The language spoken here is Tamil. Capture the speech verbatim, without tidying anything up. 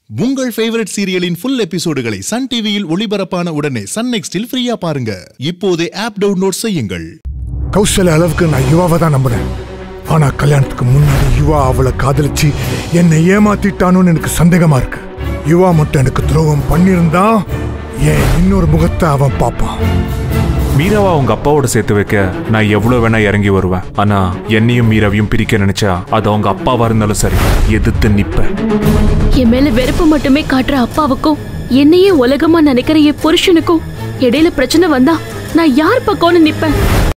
உங்கள் ஃபேவரட் சீரியலின் ஃபுல் எபிசோடுகளை சன் டிவியில் ஒளிபரப்பான உடனே சன் நெக்ஸ்டில் ஃப்ரீயா பாருங்க. இப்போதே ஆப் டவுன்லோட் செய்யுங்கள். கௌசல்யா அளவுக்கு நான் யுவாவை தான் நம்புறேன். ஆனா கல்யாணத்துக்கு முன்னாடி யுவா அவளை காதலிச்சு என்னை ஏமாத்திட்டானு எனக்கு சந்தேகமா இருக்கு. யுவா மட்டும் எனக்கு துரோகம் பண்ணியிருந்தா ஏன் இன்னொரு முகத்தை அவன் பார்ப்பான். மீராவா உங்க அப்பாவோட சேர்த்து வைக்க நான் எவ்வளவு வேணா இறங்கி வருவேன். ஆனா என்னையும் மீராவையும் பிரிக்க நினைச்சா அது அவங்க அப்பாவா இருந்தாலும் சரி எதிர்த்து நிப்பேன். என் மேல வெறுப்பு மட்டுமே காட்டுற அப்பாவுக்கும் என்னையே உலகமா நினைக்கிற என் புருஷனுக்கும் இடையில பிரச்சனை வந்தா நான் யார் பக்கம்னு நிப்பேன்.